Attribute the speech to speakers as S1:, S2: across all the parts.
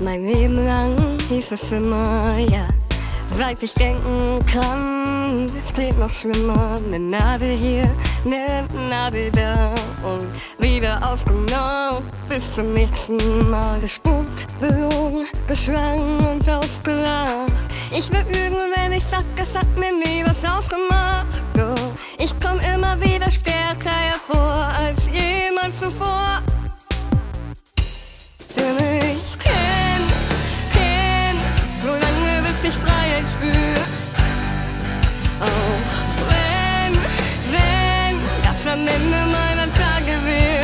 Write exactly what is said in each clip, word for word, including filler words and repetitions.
S1: Mein Leben lang hieß es immer, ja, seit ich denken kann, es geht noch schlimmer. Ne Nadel hier, ne Nadel da und wieder aufgenommen. Bis zum nächsten Mal gespuckt, belogen, geschlagen und ausgelacht. Ich will lügen, wenn ich sag, es hat mir nie was ausgemacht. Doch ich komm immer wieder stärker hervor als jemals zuvor. Denn ich kenn, kenn, so lange bis ich Freiheit spür. Auch wenn, wenn das am Ende meiner Tage wird.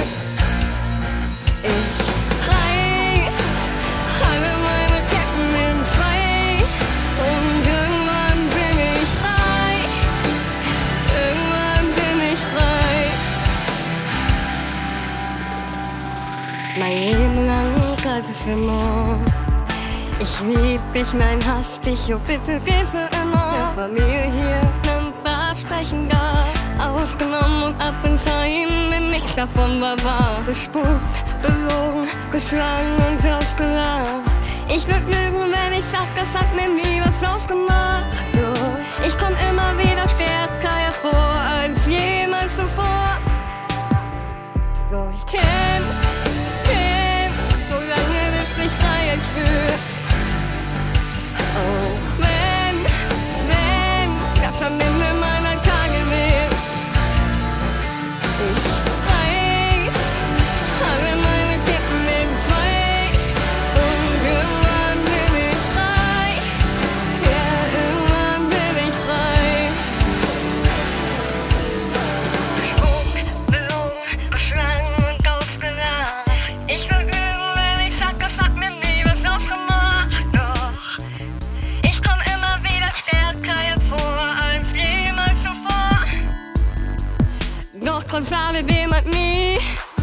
S1: Ich reiß alle meine Ketten in zwei und irgendwann bin ich frei. Irgendwann bin ich frei. Mein Leben lang galt es immer: ich lieb dich, nein, hass dich, oh bitte, Hilfe immer. Der Familie hier ein Versprechen gab, ausgenommen und ab ins Heim, denn nichts davon war wahr. Bespuckt, belogen, geschlagen und ausgelacht. Ich würd lügen, wenn ich sag, es hat mir nie was ausgemacht. Doch ich komm immer wieder stärker hervor als jemals zuvor. Doch ich kenn, kenn, so lange bis ich Freiheit spür. Auch wenn, wenn das am Ende meiner Tage wird. Ich reiß alle meine Ketten in zwei und irgendwann bin ich frei. Ja, irgendwann bin ich frei. Gespuckt, belogen, geschlagen und ausgelacht. Ich will lügen, wenn ich sag, es hat mir nie was ausgemacht. Doch ich komm immer wieder stärker hervor als jemals zuvor. Doch trotz alledem hat nie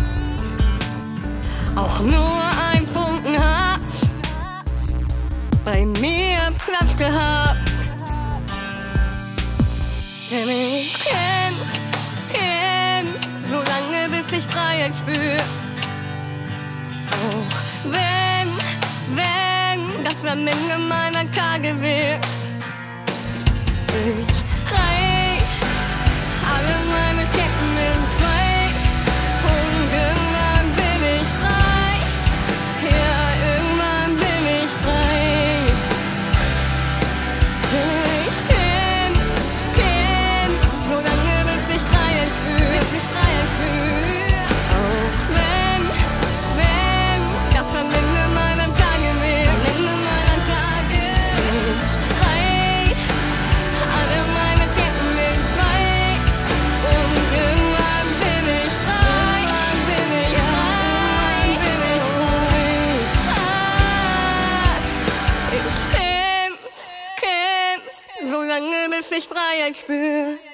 S1: auch nur ein Funken Hass bei mir Platz gehabt. Denn ich kenn, kenn, so lange bis ich Freiheit spür. Auch wenn, wenn das am Ende meiner Tage wird. Ich reiß alle meine Ketten in zwei und irgendwann bin ich frei. Ja, irgendwann bin ich frei. Ich kenn, kenn, so lange bis ich Freiheit spür, bis ich Freiheit spür. Auch wenn, wenn das am Ende meiner Tage wird, am Ende meiner Tage. Ich reiß alle meine Ketten in zwei und irgendwann bin ich frei. Irgendwann bin ich frei, bin ich frei. Ah, ich kenn's, kenn's, so lange bis ich Freiheit spür.